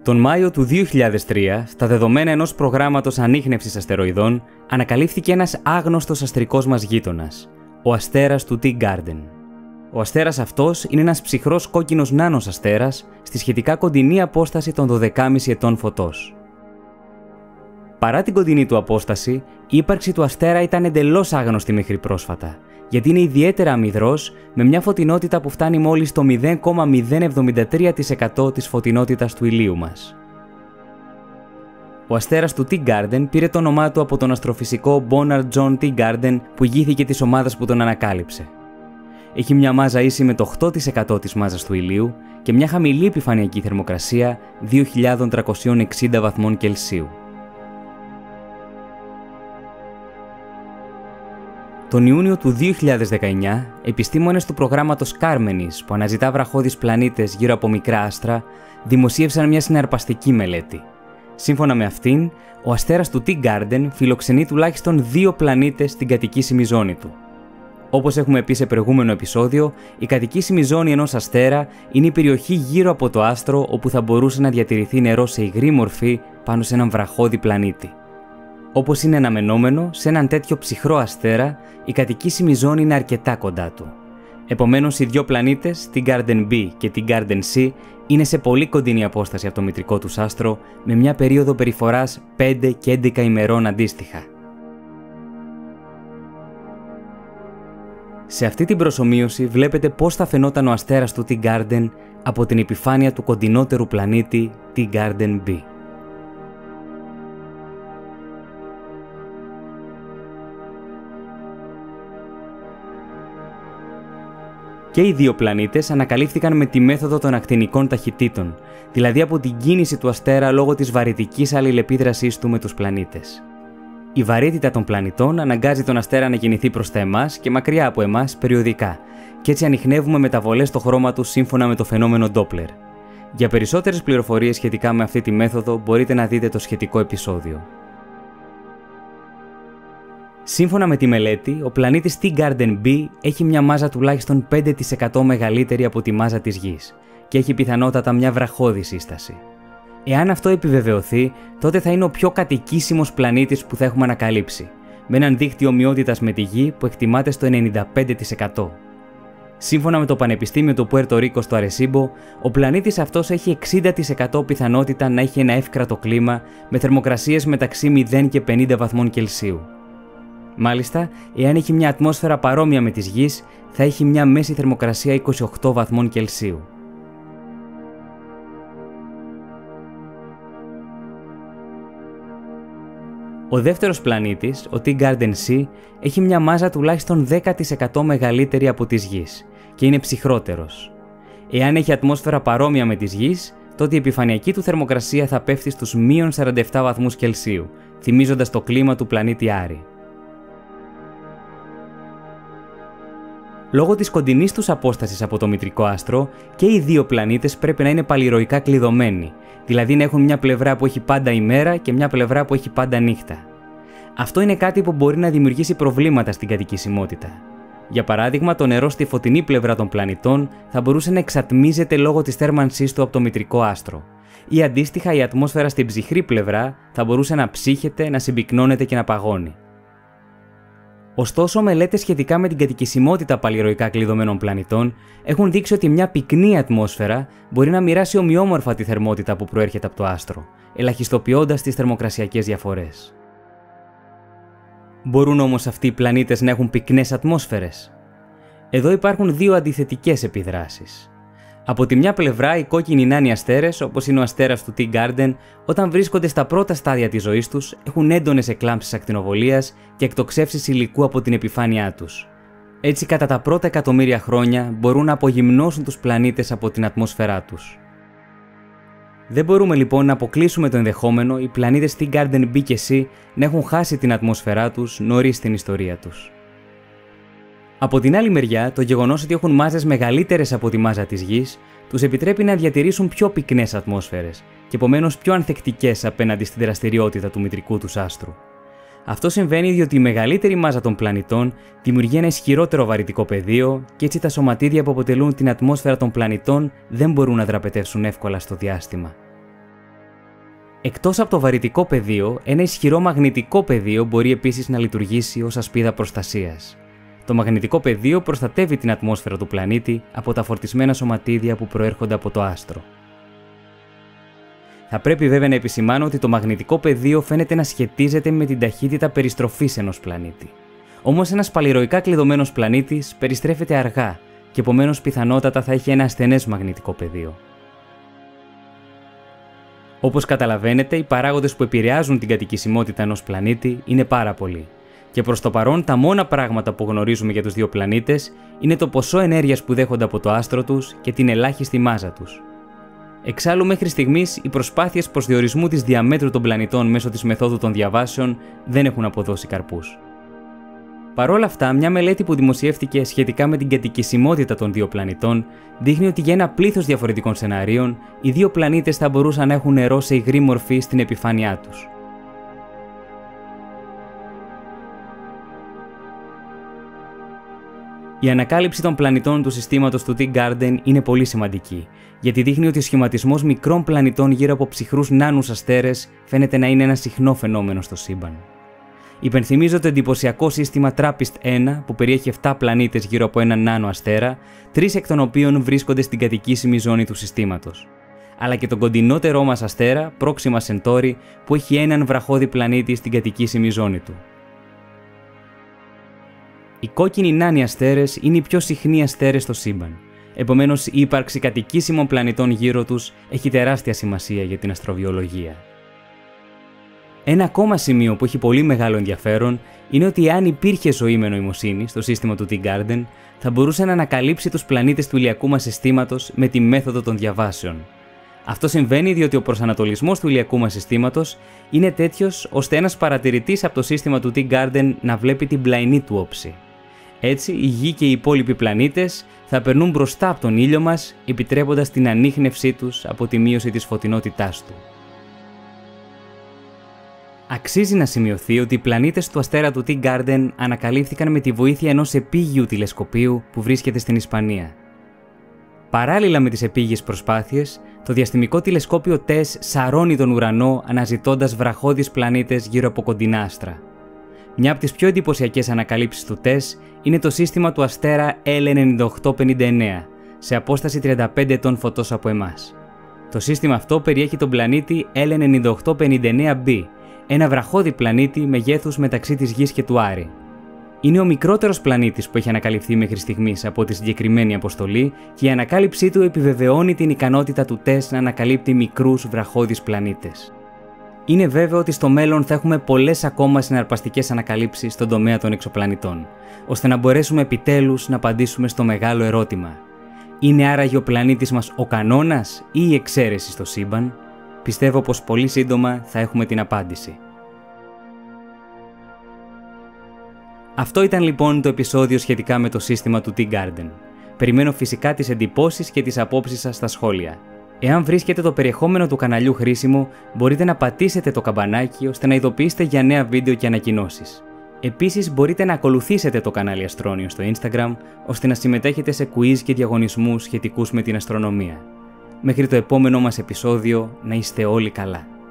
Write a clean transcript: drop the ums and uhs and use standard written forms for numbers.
Τον Μάιο του 2003, στα δεδομένα ενός προγράμματος ανίχνευσης αστεροειδών, ανακαλύφθηκε ένας άγνωστος αστρικός μας γείτονας, ο αστέρας του T-Garden. Ο αστέρας αυτός είναι ένας ψυχρός κόκκινος νάνος αστέρας στη σχετικά κοντινή απόσταση των 12,5 ετών φωτός. Παρά την κοντινή του απόσταση, η ύπαρξη του αστέρα ήταν εντελώς άγνωστη μέχρι πρόσφατα, γιατί είναι ιδιαίτερα αμυδρός με μια φωτεινότητα που φτάνει μόλις το 0,073% της φωτεινότητας του ηλίου μας. Ο αστέρας του T-Garden πήρε το όνομά του από τον αστροφυσικό Bonard John T-Garden που ηγήθηκε της ομάδας που τον ανακάλυψε. Έχει μια μάζα ίση με το 8% της μάζας του ηλίου και μια χαμηλή επιφανειακή θερμοκρασία 2.360 βαθμών Κελσίου. Τον Ιούνιο του 2019, επιστήμονες του προγράμματος Κάρμενης που αναζητά βραχώδεις πλανήτες γύρω από μικρά άστρα, δημοσίευσαν μια συναρπαστική μελέτη. Σύμφωνα με αυτήν, ο αστέρας του T-Garden φιλοξενεί τουλάχιστον 2 πλανήτες στην κατοικήσιμη ζώνη του. Όπως έχουμε πει σε προηγούμενο επεισόδιο, η κατοικήσιμη ζώνη ενός αστέρα είναι η περιοχή γύρω από το άστρο όπου θα μπορούσε να διατηρηθεί νερό σε υγρή μορφή πάνω σε έναν βραχώδη πλανήτη. Όπως είναι αναμενόμενο, σε έναν τέτοιο ψυχρό αστέρα, η κατοικήσιμη ζώνη είναι αρκετά κοντά του. Επομένως, οι 2 πλανήτες, T-Garden B και T-Garden C, είναι σε πολύ κοντινή απόσταση από το μητρικό τους άστρο, με μια περίοδο περιφοράς 5 και 11 ημερών αντίστοιχα. Σε αυτή την προσομοίωση βλέπετε πώς θα φαινόταν ο αστέρας του T-Garden από την επιφάνεια του κοντινότερου πλανήτη T-Garden B. Και οι 2 πλανήτες ανακαλύφθηκαν με τη μέθοδο των ακτινικών ταχυτήτων, δηλαδή από την κίνηση του αστέρα λόγω της βαρυτικής αλληλεπίδρασής του με τους πλανήτες. Η βαρύτητα των πλανητών αναγκάζει τον αστέρα να κινηθεί προς τα εμάς και μακριά από εμάς περιοδικά, και έτσι ανιχνεύουμε μεταβολές στο χρώμα του σύμφωνα με το φαινόμενο Doppler. Για περισσότερες πληροφορίες σχετικά με αυτή τη μέθοδο μπορείτε να δείτε το σχετικό επεισόδιο. Σύμφωνα με τη μελέτη, ο πλανήτης T-Garden B έχει μια μάζα τουλάχιστον 5% μεγαλύτερη από τη μάζα της Γης και έχει πιθανότατα μια βραχώδη σύσταση. Εάν αυτό επιβεβαιωθεί, τότε θα είναι ο πιο κατοικήσιμος πλανήτης που θα έχουμε ανακαλύψει, με έναν δείκτη ομοιότητας με τη Γη που εκτιμάται στο 95%. Σύμφωνα με το Πανεπιστήμιο του Πουέρτο Ρίκο στο Αρεσίμπο, ο πλανήτης αυτός έχει 60% πιθανότητα να έχει ένα εύκρατο κλίμα με θερμοκρασίες μεταξύ 0 και 50 βαθμών Κελσίου. Μάλιστα, εάν έχει μια ατμόσφαιρα παρόμοια με της Γης, θα έχει μια μέση θερμοκρασία 28 βαθμών Κελσίου. Ο δεύτερος πλανήτης, ο T-Garden C, έχει μια μάζα τουλάχιστον 10% μεγαλύτερη από της Γης και είναι ψυχρότερος. Εάν έχει ατμόσφαιρα παρόμοια με της Γης, τότε η επιφανειακή του θερμοκρασία θα πέφτει στους -47 βαθμούς Κελσίου, θυμίζοντας το κλίμα του πλανήτη Άρη. Λόγω της κοντινής τους απόστασης από το μητρικό άστρο, και οι 2 πλανήτες πρέπει να είναι παλιροϊκά κλειδωμένοι, δηλαδή να έχουν μια πλευρά που έχει πάντα ημέρα και μια πλευρά που έχει πάντα νύχτα. Αυτό είναι κάτι που μπορεί να δημιουργήσει προβλήματα στην κατοικησιμότητα. Για παράδειγμα, το νερό στη φωτεινή πλευρά των πλανητών θα μπορούσε να εξατμίζεται λόγω της θέρμανσής του από το μητρικό άστρο, ή αντίστοιχα η ατμόσφαιρα στην ψυχρή πλευρά θα μπορούσε να ψύχεται, να συμπυκνώνεται και να παγώνει. Ωστόσο, μελέτες σχετικά με την κατοικησιμότητα παλιροϊκά κλειδωμένων πλανητών έχουν δείξει ότι μια πυκνή ατμόσφαιρα μπορεί να μοιράσει ομοιόμορφα τη θερμότητα που προέρχεται από το άστρο, ελαχιστοποιώντας τις θερμοκρασιακές διαφορές. Μπορούν όμως αυτοί οι πλανήτες να έχουν πυκνές ατμόσφαιρες? Εδώ υπάρχουν 2 αντιθετικές επιδράσεις. Από τη μια πλευρά, οι κόκκινοι νάνοι αστέρες, όπως είναι ο αστέρας του T-Garden, όταν βρίσκονται στα πρώτα στάδια της ζωής τους, έχουν έντονες εκλάμψεις ακτινοβολίας και εκτοξεύσεις υλικού από την επιφάνειά τους. Έτσι, κατά τα πρώτα εκατομμύρια χρόνια, μπορούν να απογυμνώσουν τους πλανήτες από την ατμόσφαιρά τους. Δεν μπορούμε λοιπόν να αποκλείσουμε το ενδεχόμενο οι πλανήτες T-Garden B και C να έχουν χάσει την ατμόσφαιρά τους νωρίς στην ιστορία τους. Από την άλλη μεριά, το γεγονός ότι έχουν μάζες μεγαλύτερες από τη μάζα της Γης τους επιτρέπει να διατηρήσουν πιο πυκνές ατμόσφαιρες και επομένως πιο ανθεκτικές απέναντι στη δραστηριότητα του μητρικού τους άστρου. Αυτό συμβαίνει διότι η μεγαλύτερη μάζα των πλανητών δημιουργεί ένα ισχυρότερο βαρυτικό πεδίο και έτσι τα σωματίδια που αποτελούν την ατμόσφαιρα των πλανητών δεν μπορούν να δραπετεύσουν εύκολα στο διάστημα. Εκτός από το βαρυτικό πεδίο, ένα ισχυρό μαγνητικό πεδίο μπορεί επίσης να λειτουργήσει ως ασπίδα προστασίας. Το μαγνητικό πεδίο προστατεύει την ατμόσφαιρα του πλανήτη από τα φορτισμένα σωματίδια που προέρχονται από το άστρο. Θα πρέπει βέβαια να επισημάνω ότι το μαγνητικό πεδίο φαίνεται να σχετίζεται με την ταχύτητα περιστροφής ενός πλανήτη. Όμως ένας παλιροϊκά κλειδωμένος πλανήτης περιστρέφεται αργά και επομένως πιθανότατα θα έχει ένα ασθενές μαγνητικό πεδίο. Όπως καταλαβαίνετε, οι παράγοντες που επηρεάζουν την κατοικησιμότητα ενός πλανήτη είναι πάρα πολλοί. Και προς το παρόν, τα μόνα πράγματα που γνωρίζουμε για τους δύο πλανήτες είναι το ποσό ενέργειας που δέχονται από το άστρο τους και την ελάχιστη μάζα τους. Εξάλλου, μέχρι στιγμής, οι προσπάθειες προσδιορισμού της διαμέτρου των πλανητών μέσω της μεθόδου των διαβάσεων δεν έχουν αποδώσει καρπούς. Παρ' όλα αυτά, μια μελέτη που δημοσιεύτηκε σχετικά με την κατοικησιμότητα των δύο πλανητών δείχνει ότι για ένα πλήθος διαφορετικών σεναρίων, οι δύο πλανήτες θα μπορούσαν να έχουν νερό σε υγρή μορφή στην επιφάνειά τους. Η ανακάλυψη των πλανητών του συστήματος του Teak Garden είναι πολύ σημαντική, γιατί δείχνει ότι ο σχηματισμός μικρών πλανητών γύρω από ψυχρούς νάνους αστέρες φαίνεται να είναι ένα συχνό φαινόμενο στο σύμπαν. Υπενθυμίζω το εντυπωσιακό σύστημα TRAPPIST-1 που περιέχει 7 πλανήτες γύρω από έναν νάνο αστέρα, 3 εκ των οποίων βρίσκονται στην κατοικήσιμη ζώνη του συστήματος. Αλλά και τον κοντινότερό μας αστέρα, Πρόξιμα Σεντόρι, που έχει έναν βραχώδη πλανήτη στην κατοικήσιμη ζώνη του. Οι κόκκινοι νάνοι αστέρες είναι οι πιο συχνοί αστέρες στο σύμπαν. Επομένως, η ύπαρξη κατοικήσιμων πλανητών γύρω τους έχει τεράστια σημασία για την αστροβιολογία. Ένα ακόμα σημείο που έχει πολύ μεγάλο ενδιαφέρον είναι ότι αν υπήρχε ζωή με νοημοσύνη στο σύστημα του Teak Garden, θα μπορούσε να ανακαλύψει τους πλανήτες του ηλιακού μας συστήματος με τη μέθοδο των διαβάσεων. Αυτό συμβαίνει διότι ο προσανατολισμός του ηλιακού μας συστήματος είναι τέτοιος ώστε ένας παρατηρητής από το σύστημα του Teak Garden να βλέπει την πλαϊνή του όψη. Έτσι, η Γη και οι υπόλοιποι πλανήτες θα περνούν μπροστά από τον ήλιο μας, επιτρέποντας την ανίχνευσή τους από τη μείωση της φωτεινότητάς του. Αξίζει να σημειωθεί ότι οι πλανήτες του αστέρα του Teak Garden ανακαλύφθηκαν με τη βοήθεια ενός επίγειου τηλεσκοπίου που βρίσκεται στην Ισπανία. Παράλληλα με τις επίγειες προσπάθειες, το διαστημικό τηλεσκόπιο TESS σαρώνει τον ουρανό αναζητώντας βραχώδεις πλανήτες γύρω από κοντινά άστρα. Μια από τις πιο εντυπωσιακές ανακαλύψεις του TESS είναι το σύστημα του αστέρα L9859, σε απόσταση 35 ετών φωτός από εμάς. Το σύστημα αυτό περιέχει τον πλανήτη L9859b, ένα βραχώδη πλανήτη μεγέθους μεταξύ της Γης και του Άρη. Είναι ο μικρότερος πλανήτης που έχει ανακαλυφθεί μέχρι στιγμής από τη συγκεκριμένη αποστολή και η ανακάλυψή του επιβεβαιώνει την ικανότητα του TESS να ανακαλύπτει μικρούς βραχώδεις πλανήτες. Είναι βέβαιο ότι στο μέλλον θα έχουμε πολλές ακόμα συναρπαστικές ανακαλύψεις στον τομέα των εξωπλανητών, ώστε να μπορέσουμε επιτέλους να απαντήσουμε στο μεγάλο ερώτημα: είναι άραγε ο πλανήτης μας ο κανόνας ή η εξαίρεση στο σύμπαν? Πιστεύω πως πολύ σύντομα θα έχουμε την απάντηση. Αυτό ήταν λοιπόν το επεισόδιο σχετικά με το σύστημα του Teak Garden. Περιμένω φυσικά τις εντυπώσεις και τις απόψεις σας στα σχόλια. Εάν βρίσκετε το περιεχόμενο του καναλιού χρήσιμο, μπορείτε να πατήσετε το καμπανάκι ώστε να ειδοποιήσετε για νέα βίντεο και ανακοινώσεις. Επίσης μπορείτε να ακολουθήσετε το κανάλι Αστρόνιο στο Instagram ώστε να συμμετέχετε σε quiz και διαγωνισμούς σχετικούς με την αστρονομία. Μέχρι το επόμενό μας επεισόδιο, να είστε όλοι καλά.